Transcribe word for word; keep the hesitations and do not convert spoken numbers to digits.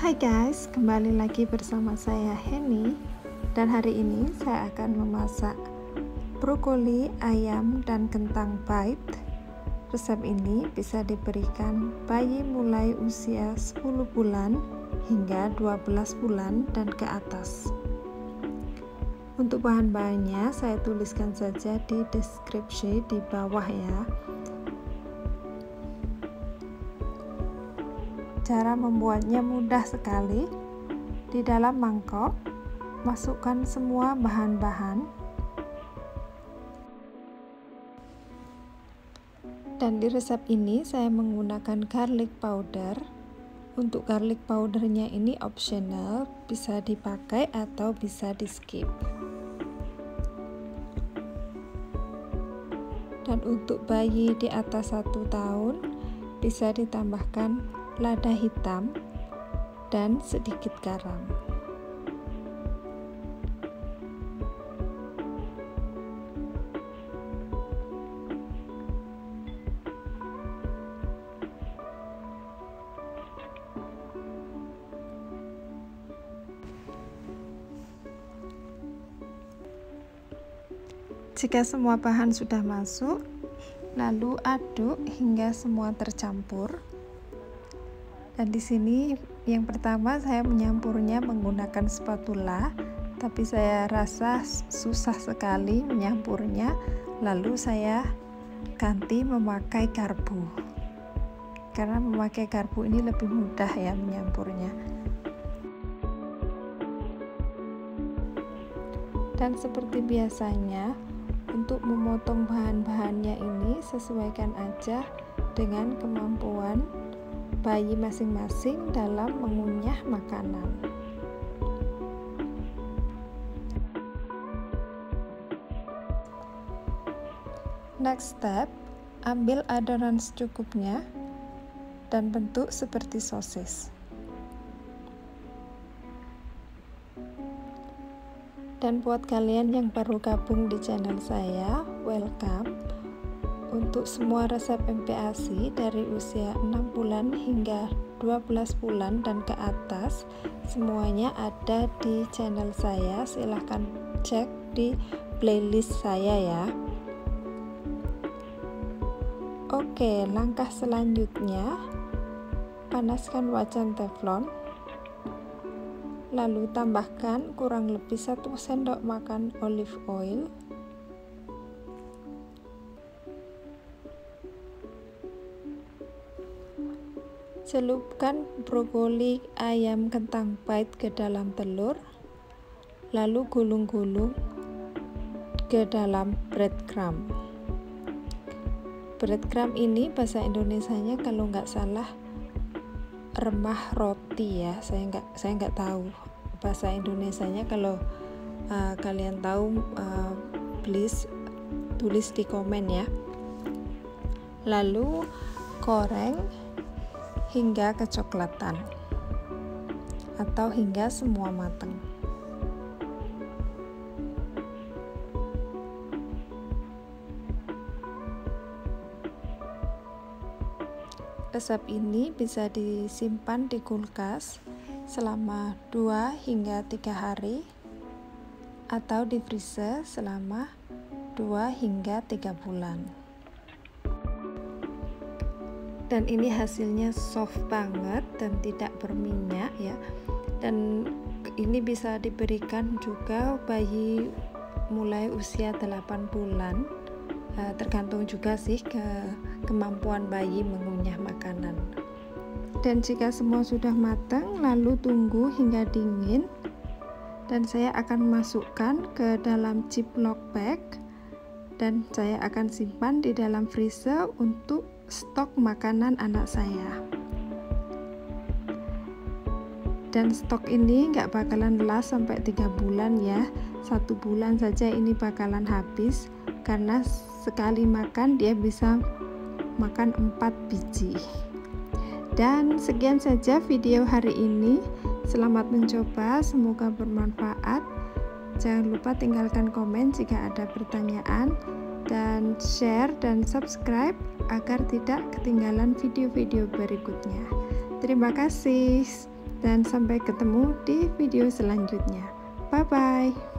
Hai guys, kembali lagi bersama saya Henny. Dan hari ini saya akan memasak brokoli, ayam, dan kentang bite. Resep ini bisa diberikan bayi mulai usia sepuluh bulan hingga dua belas bulan dan ke atas. Untuk bahan-bahannya saya tuliskan saja di deskripsi di bawah ya. Cara membuatnya mudah sekali. Di dalam mangkok, masukkan semua bahan-bahan. Dan di resep ini saya menggunakan garlic powder. Untuk garlic powdernya ini optional, bisa dipakai atau bisa di-skip. Dan untuk bayi di atas satu tahun, bisa ditambahkan lada hitam dan sedikit garam. Jika semua bahan sudah masuk, lalu aduk hingga semua tercampur. Dan di sini yang pertama saya menyampurnya menggunakan spatula, tapi saya rasa susah sekali menyampurnya, lalu saya ganti memakai garpu. Karena memakai garpu ini lebih mudah ya menyampurnya. Dan seperti biasanya, untuk memotong bahan-bahannya ini sesuaikan aja dengan kemampuan bayi masing-masing dalam mengunyah makanan. Next step, ambil adonan secukupnya dan bentuk seperti sosis. Dan buat kalian yang baru gabung di channel saya, welcome. Untuk semua resep M P A S I dari usia enam bulan hingga dua belas bulan dan ke atas, semuanya ada di channel saya. Silahkan cek di playlist saya ya. Oke, langkah selanjutnya, panaskan wajan teflon, lalu tambahkan kurang lebih satu sendok makan olive oil. Celupkan brokoli, ayam, kentang bite ke dalam telur, lalu gulung-gulung ke dalam breadcrumb. Breadcrumb ini bahasa Indonesianya kalau nggak salah remah roti ya. Saya nggak saya nggak tahu bahasa Indonesianya. Kalau uh, kalian tahu, uh, please tulis di komen ya. Lalu goreng hingga kecoklatan atau hingga semua matang. Resep ini bisa disimpan di kulkas selama dua hingga tiga hari atau di freezer selama dua hingga tiga bulan. Dan ini hasilnya soft banget dan tidak berminyak ya. Dan ini bisa diberikan juga bayi mulai usia delapan bulan, e, tergantung juga sih ke kemampuan bayi mengunyah makanan. Dan jika semua sudah matang, lalu tunggu hingga dingin. Dan saya akan masukkan ke dalam ziplock bag dan saya akan simpan di dalam freezer untuk stok makanan anak saya. Dan stok ini nggak bakalan last sampai tiga bulan ya. Satu bulan saja ini bakalan habis, karena sekali makan dia bisa makan empat biji. Dan sekian saja video hari ini. Selamat mencoba, semoga bermanfaat. Jangan lupa tinggalkan komen jika ada pertanyaan, dan share dan subscribe agar tidak ketinggalan video-video berikutnya. Terima kasih. dan sampai ketemu di video selanjutnya. Bye bye.